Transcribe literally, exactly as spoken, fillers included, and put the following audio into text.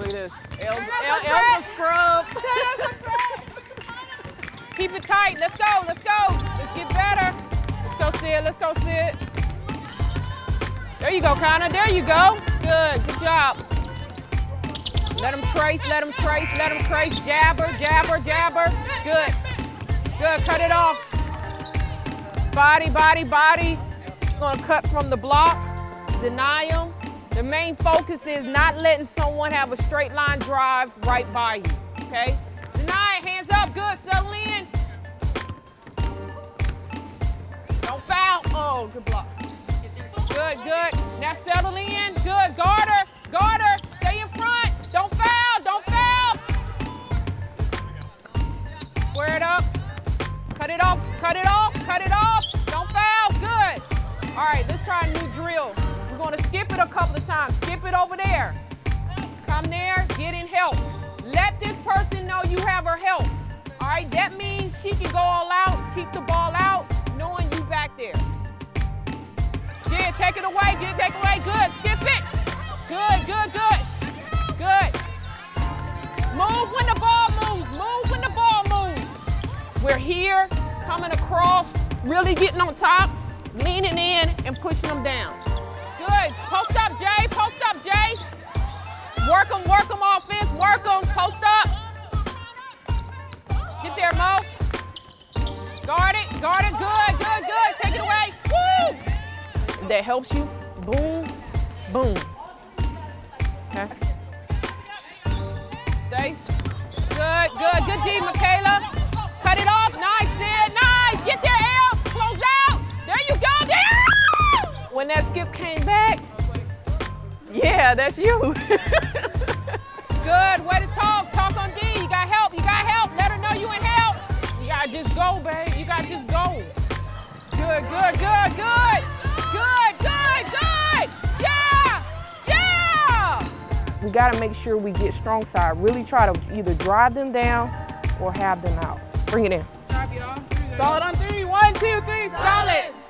Look at this. L's, L, L's a scrub. Keep it tight. Let's go. Let's go. Let's get better. Let's go sit. Let's go sit. There you go, Connor. There you go. Good. Good job. Let him trace. Let him trace. Let him trace. Jabber. Jabber. Jabber. Good. Good. Cut it off. Body. Body. Body. Gonna cut from the block. Deny him. The main focus is not letting someone have a straight line drive right by you, okay? Deny it, hands up, good, settle in. Don't foul, oh, good block. Good, good, now settle in, good, guard her, guard her, stay in front, don't foul, don't foul. Square it up, cut it off, cut it off, cut it off, don't foul, good. All right, let's try a new drill. We're gonna skip it a couple of times. Skip it over there. Come there, get in help. Let this person know you have her help. All right, that means she can go all out, keep the ball out, knowing you back there. Yeah, take it away, get it, take it away, good, skip it. Good, good, good, good. Move when the ball moves, move when the ball moves. We're here, coming across, really getting on top, leaning in and pushing them down. Good. Post up, Jay. Post up, Jay. Work them, work them offense. Work them. Post up. Get there, Mo. Guard it. Guard it. Good, good, good. Take it away. Woo! If that helps you, boom, boom. Okay. Stay. Good, good. Good D, Michaela. Cut it off. Nice, Sid. Nice. Get there, L. Close out. There you go. There. When that skip came back, yeah, that's you. Good, way to talk. Talk on D. You got help. You got help. Let her know you in help. You gotta just go, babe. You gotta just go. Good, good, good, good. Good, good, good. Yeah, yeah. We gotta make sure we get strong side. Really try to either drive them down or have them out. Bring it in. Solid on three. One, two, three. Solid.